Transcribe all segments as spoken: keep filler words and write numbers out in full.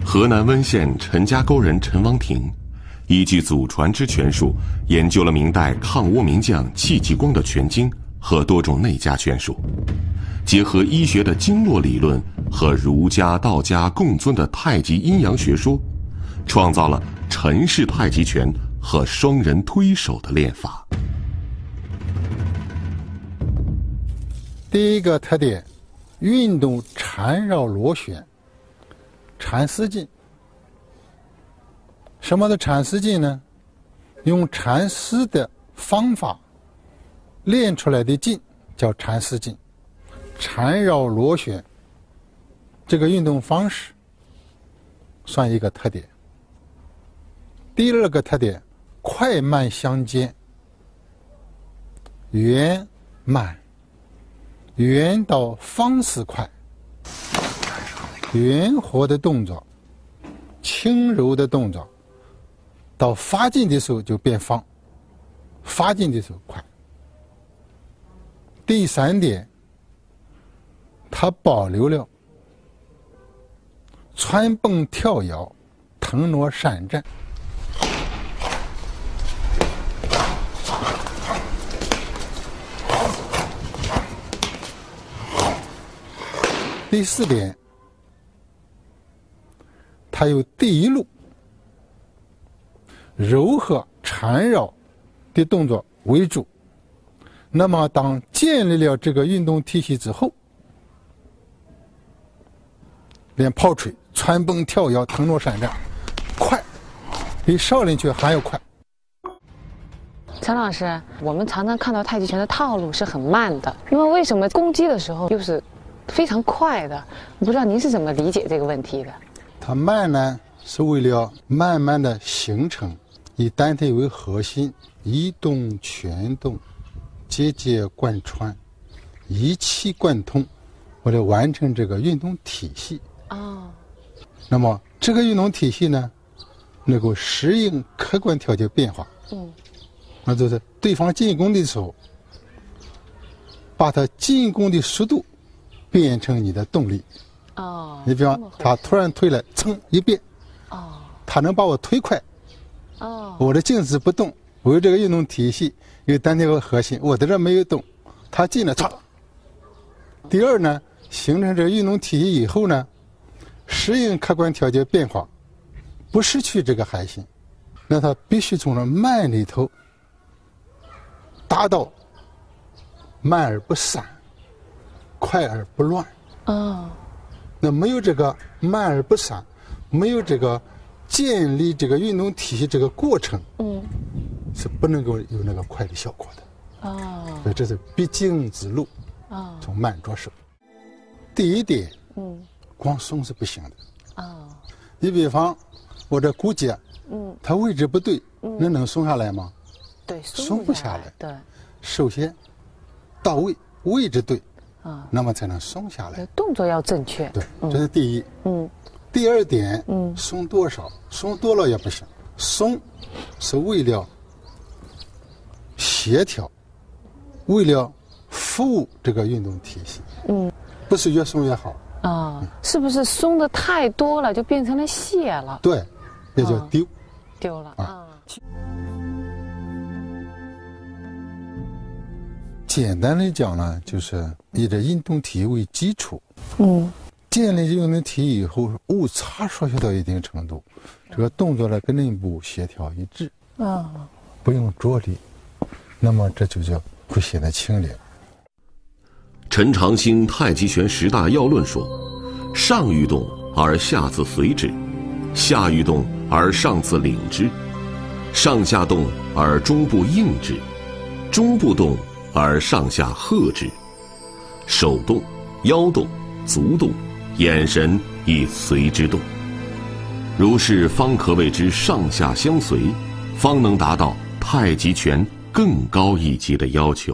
河南温县陈家沟人陈王庭，依据祖传之拳术，研究了明代抗倭名将戚继光的拳经和多种内家拳术，结合医学的经络理论和儒家、道家共尊的太极阴阳学说，创造了陈氏太极拳和双人推手的练法。 第一个特点，运动缠绕螺旋，缠丝劲。什么的缠丝劲呢？用缠丝的方法练出来的劲叫缠丝劲，缠绕螺旋这个运动方式算一个特点。第二个特点，快慢相间，圆慢，圆到方式快，圆活的动作，轻柔的动作，到发劲的时候就变方，发劲的时候快。第三点，它保留了蹿蹦跳摇、腾挪闪战。第四点，它有第一路柔和缠绕的动作为主。那么当建立了这个运动体系之后，练炮锤、蹿蹦跳摇、腾挪闪战，快，比少林拳还要快。 陈老师，我们常常看到太极拳的套路是很慢的，那么为什么攻击的时候又是非常快的？我不知道您是怎么理解这个问题的？ 它慢呢，是为了慢慢的形成以单腿为核心，一动全动，节节贯穿，一气贯通，为了完成这个运动体系。 哦。 那么这个运动体系呢，能够适应客观条件变化。 嗯。 那就是对方进攻的时候，把他进攻的速度变成你的动力。 哦。 你比方他突然推来，噌一变。 哦。 他能把我推快。 哦。 我的静止不动，我有这个运动体系，有单腿为核心，我在这没有动，他进来，唰。第二呢，形成这个运动体系以后呢，适应客观条件变化，不失去这个核心，那他必须从这慢里头达到慢而不散，快而不乱。 哦。 那没有这个慢而不散，没有这个建立这个运动体系这个过程，嗯，是不能够有那个快的效果的。哦。所以这是必经之路。哦。从慢着手。第一点，嗯，光松是不行的。哦。你比方我这骨节，嗯，它位置不对，嗯，那能松下来吗？ 对， 松不下来。 对。 首先到位，位置对，啊，那么才能松下来。 动作要正确。 对，这是第一。嗯。第二点，嗯，松多少？松多了也不行。松是为了协调，为了服务这个运动体系。嗯。不是越松越好。 啊、嗯，是不是松的太多了就变成了懈了？ 对，也就丢。 丢了啊。 简单来讲呢，就是以这运动体系为基础，嗯，建立运动体系以后，误差缩小到一定程度，这个动作的根部协调一致，啊，不用着力，那么这就叫会显得清廉。 陈长兴太极拳十大要论说：上欲动而下自随之，下欲动而上自领之，上下动而中部应之，中部动而上下和之，手动、腰动、足动、眼神亦随之动。如是方可谓之上下相随，方能达到太极拳更高一级的要求。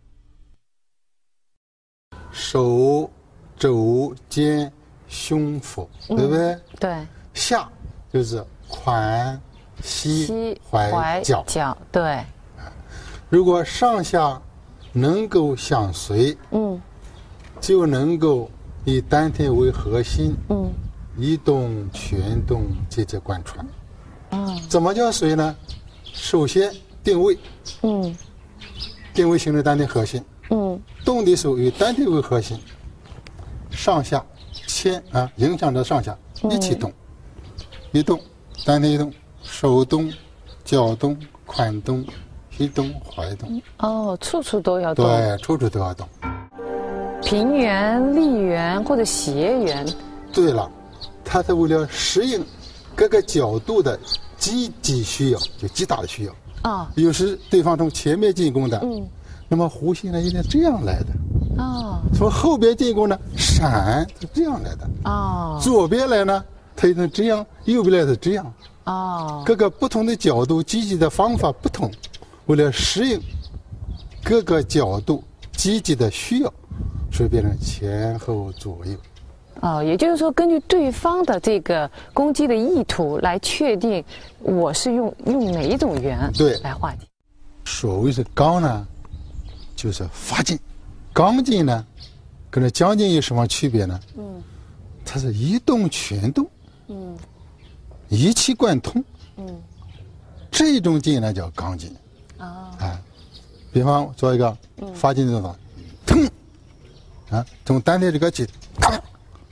手、肘、肩、胸、腹，对不对？ 嗯、对。 下就是髋、膝、踝、脚。 脚，对。 如果上下能够相随，嗯，就能够以单腿为核心，嗯， 一动全动，节节贯穿。啊，怎么叫随呢？首先定位，嗯，定位形成丹田核心，嗯，动的时候以丹田为核心，上下牵啊，影响着上下一起动，一动，丹田一动，手动，脚动，髋动，膝动，踝动。 哦，处处都要动。 对，处处都要动。 平圆、立圆或者斜圆。对了，它是为了适应各个角度的击击需要，就击打的需要。啊、哦。有时对方从前面进攻的，嗯，那么弧形呢，应该这样来的。哦。从后边进攻呢，闪是这样来的。哦。左边来呢，它一定这样；右边来是这样。哦。各个不同的角度击击的方法不同，为了适应各个角度击击的需要。所以变成前后左右， 哦，也就是说，根据对方的这个攻击的意图来确定我是用用哪一种圆对来化解。 所谓是刚呢，就是发劲；刚劲呢，跟这将劲有什么区别呢？嗯，它是一动全动，嗯，一气贯通，嗯，这种劲呢叫刚劲。啊，啊，比方做一个发劲的动作，腾。啊，从丹田这个劲，腾，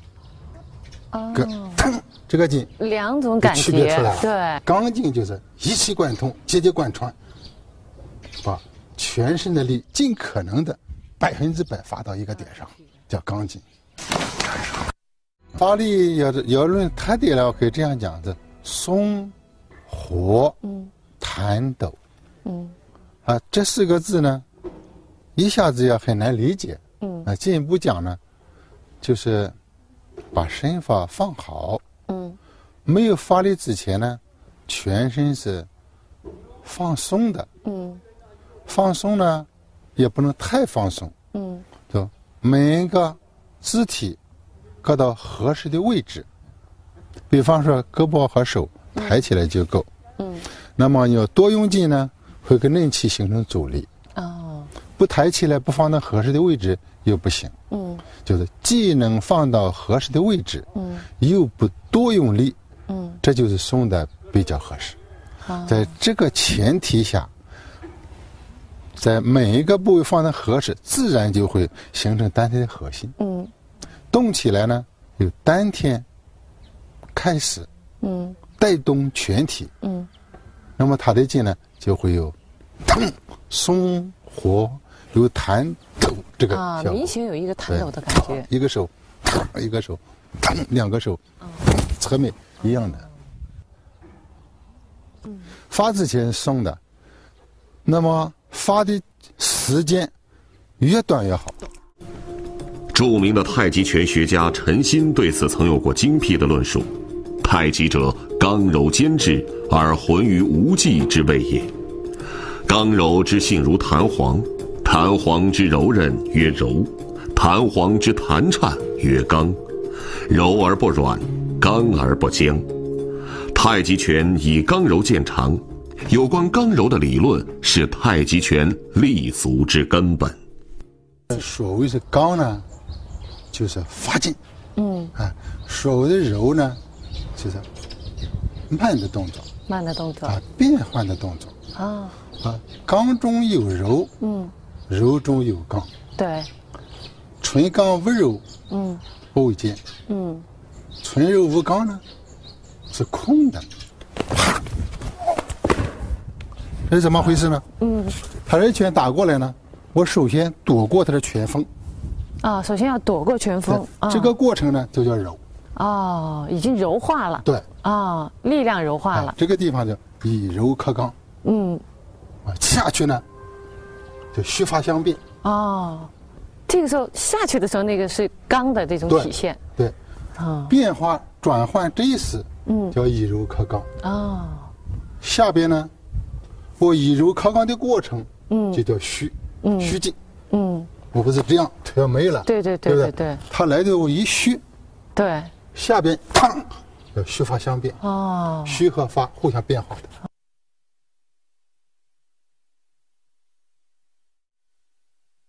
哦，腾，这个劲， 两种感觉区别出来了。 对， 刚劲就是一气贯通，节节贯穿，把全身的力尽可能的百分之百发到一个点上，叫刚劲。发力要要论特点来，我可以这样讲的：松、活、嗯、弹、抖，嗯，啊，这四个字呢，一下子也很难理解。嗯，那进一步讲呢，就是把身法放好。嗯，没有发力之前呢，全身是放松的。嗯，放松呢，也不能太放松。嗯，就每一个肢体搁到合适的位置。比方说，胳膊和手抬起来就够。嗯，那么你要多用劲呢，会跟内气形成阻力。哦。不抬起来，不放到合适的位置又不行。嗯，就是既能放到合适的位置，嗯，又不多用力，嗯，这就是松的比较合适。啊、在这个前提下，在每一个部位放的合适，自然就会形成丹田的核心。嗯，动起来呢，由丹田开始，嗯，带动全体。嗯，那么它的劲呢，就会有腾、松、活。有弹抖这个啊，明显有一个弹抖的感觉。 一个手，一个手，两个手，侧面一样的。嗯，发之前松的，那么发的时间越短越好。 著名的太极拳学家陈歆对此曾有过精辟的论述：太极者，刚柔兼治，而浑于无际之谓也。刚柔之性如弹簧。弹簧之柔韧曰柔，弹簧之弹颤曰刚，柔而不软，刚而不僵。太极拳以刚柔见长，有关刚柔的理论是太极拳立足之根本。 所谓是刚呢，就是发劲，嗯啊，所谓的柔呢，就是慢的动作， 慢的动作啊，变换的动作啊啊，刚中有柔，嗯。柔中有刚， 对， 纯刚无柔，嗯，不为健，嗯，纯柔无刚呢，是空的。这是怎么回事呢？嗯，他这拳打过来呢，我首先躲过他的拳锋。 啊，首先要躲过拳锋， 啊、这个过程呢就叫柔。 哦，已经柔化了。 对。 啊，力量柔化了。 这个地方叫以柔克刚。嗯。啊，下去呢。就虚发相变哦，这个时候下去的时候，那个是刚的这种体现。 对，啊、哦，变化转换这一时，嗯，叫以柔克刚。哦，下边呢，我以柔克刚的过程，嗯，就叫虚，嗯，虚劲，嗯，我不是这样腿要没了， 对对对对对， 他来的我一虚， 对， 下边嘡，要虚发相变。哦，虚和发互相变化的。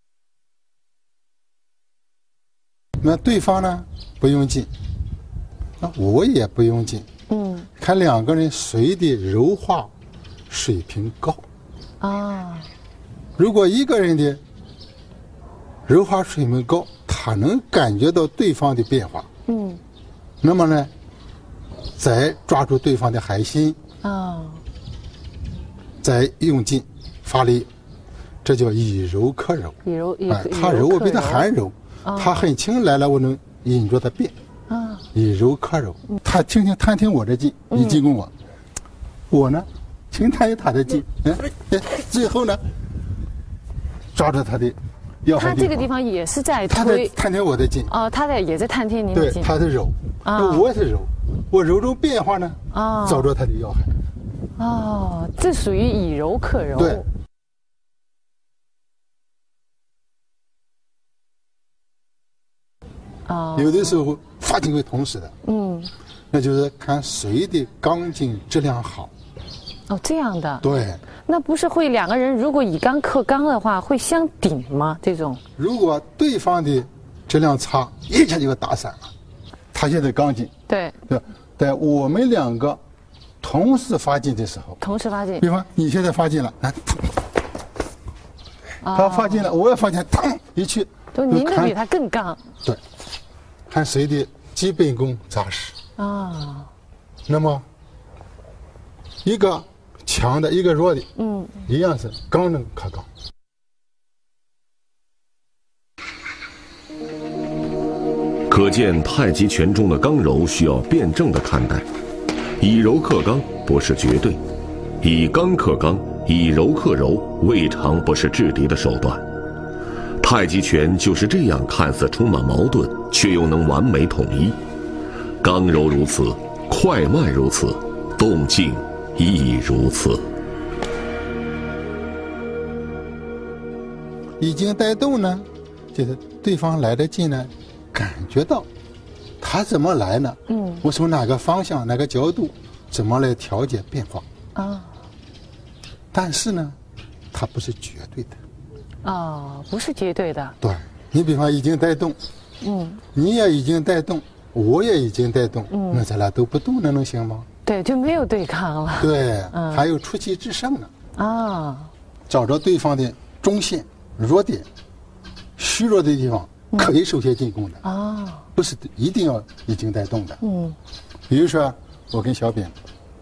那对方呢不用劲， 那我也不用劲。嗯，看两个人谁的柔化水平高。啊，如果一个人的柔化水平高，他能感觉到对方的变化。嗯，那么呢，再抓住对方的核心。啊，再用劲发力，这叫以柔克柔。以柔以哎，他柔我比他还柔，他很轻来了，我能引着他变。啊，以柔克柔，他轻轻探听我的劲，你进攻我，我呢，轻探他的劲，哎哎，最后呢，抓住他的要害地方。他这个地方也是在推， 他在探听我的劲。 哦，他在也在探听您的劲。 对，他的柔，啊，我也是柔，我柔中变化呢，啊，找着他的要害。 哦，这属于以柔克柔。 对。啊，有的时候发劲会同时的。嗯，那就是看谁的钢筋质量好。 哦，这样的。 对。 那不是会两个人如果以钢克钢的话，会相顶吗？这种。 如果对方的质量差，一下就打散了。他现在钢筋。 对。 对，在我们两个同时发劲的时候。 同时发劲。 比方你现在发劲了，来，他发劲了，我也发劲，嘡一去。 就您的比他更刚。 对。看谁的基本功扎实啊。那么一个强的，一个弱的，嗯，一样是刚能克刚。 可见太极拳中的刚柔需要辩证的看待，以柔克刚不是绝对，以刚克刚，以柔克柔未尝不是制敌的手段。太极拳就是这样，看似充满矛盾，却又能完美统一。刚柔如此，快慢如此，动静亦如此。 已经带动呢，就是对方来的劲呢，感觉到他怎么来呢？嗯，我从哪个方向、哪个角度，怎么来调节变化啊？但是呢，它不是绝对的。 哦，不是绝对的。 对，你比方已经带动，嗯，你也已经带动，我也已经带动，嗯，那咱俩都不动，那能行吗？ 对，就没有对抗了。 对，嗯，还有出奇制胜呢。啊，找着对方的中线、弱点、虚弱的地方，可以首先进攻的。啊，不是一定要已经带动的。嗯，比如说我跟小扁，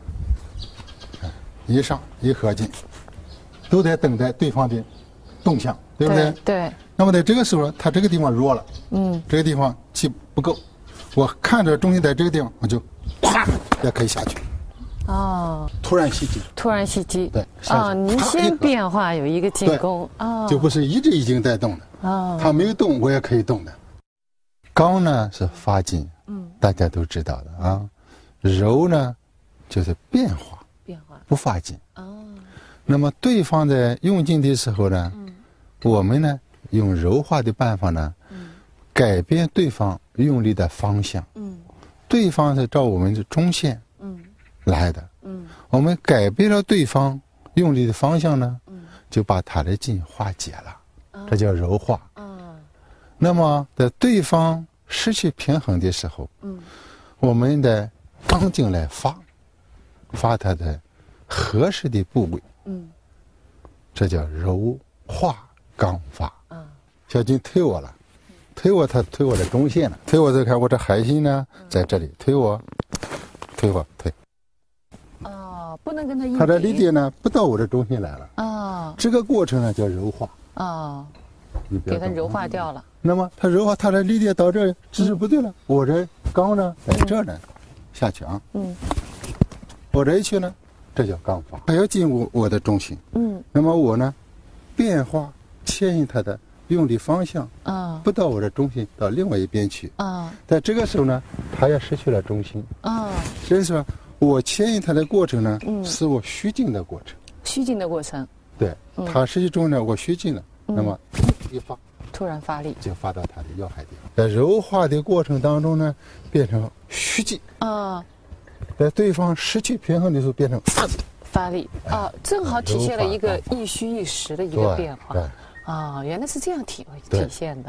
一上一合劲，都在等待对方的动向，对不对？ 对。 那么在这个时候，他这个地方弱了，嗯，这个地方气不够，我看着中心在这个地方，我就咵也可以下去。哦。突然袭击。 突然袭击。 对。 啊，您先变化有一个进攻啊， 就不是一直已经在动的。哦。他没有动，我也可以动的。刚呢是发劲，嗯，大家都知道的啊。柔呢，就是变化。变化。不发劲。哦。那么对方在用劲的时候呢，嗯，我们呢用柔化的办法呢，嗯，改变对方用力的方向，嗯，对方是照我们的中线，嗯，来的，嗯，我们改变了对方用力的方向呢，嗯，就把他的劲化解了，哦，这叫柔化。嗯，那么在对方失去平衡的时候，嗯，我们的刚劲来发，发他的合适的部位。嗯，这叫柔化刚发。嗯，小金推我了，推我，他推我的中线了，推我再看我这核心呢，在这里推我，推我推。 哦，不能跟他一。 他的力点呢，不到我的中心来了。哦。这个过程呢叫柔化。哦。 你给他柔化掉了。 那么他柔化，他的力点到这儿姿势不对了，我这刚呢在这儿呢，下去啊。嗯。我这一去呢。这叫刚发，他要进入我的中心，嗯，那么我呢，变化牵引他的用力方向，啊，不到我的中心，到另外一边去，啊，在这个时候呢，他也失去了中心，啊，所以说我牵引他的过程呢，嗯，是我虚劲的过程， 虚劲的过程， 对，他失去中呢，我虚劲了，那么一发， 突然发力， 就发到他的要害地方，在柔化的过程当中呢，变成虚劲，啊。在对方失去平衡的时候，变成发力， 发力啊，正好体现了一个一虚一实的一个变化。对，啊，原来是这样体体现的。 对，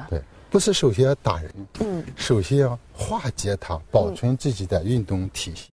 不是首先要打人，嗯，首先要化解它，保存自己的运动体系。